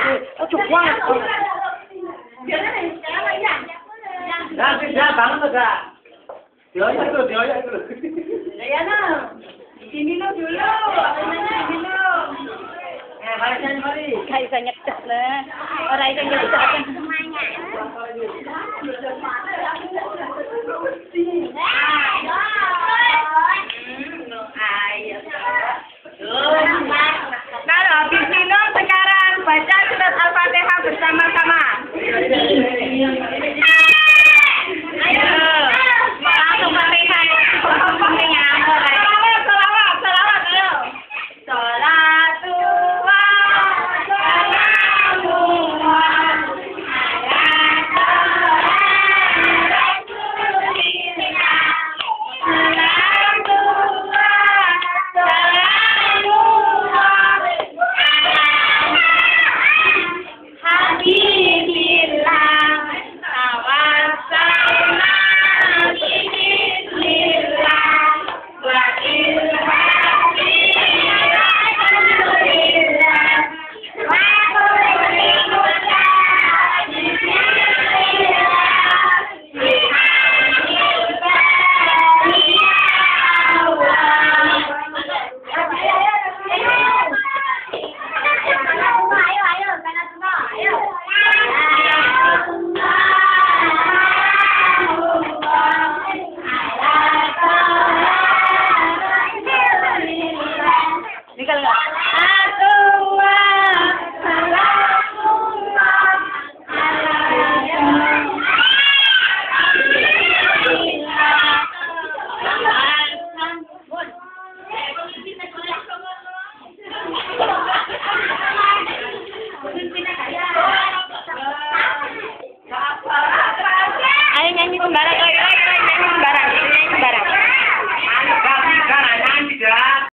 chụp qua. Ra cái ra bắn được à? Thiếu ya itu. Ya na. Sini lo dulu. Sini lo. Balikan balik. Kayak banyak dah lah. Orang yang jadi akan semuanya. Nah, habis minum sekarang baca surat Al-Fatihah bersama-sama. Ayo, langsung Fatihah. Pentingnya salawat, ayo. Ini kalau